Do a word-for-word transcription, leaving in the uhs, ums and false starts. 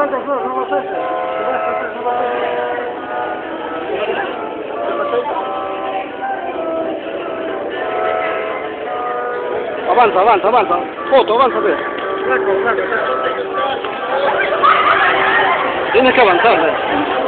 avanza, Flor, no va a hacerse. No va a hacerse. Avanza, avanza, avanza. Foto, avanza, ve. Flaco, flaco, flaco. Tienes que avanzar, ve.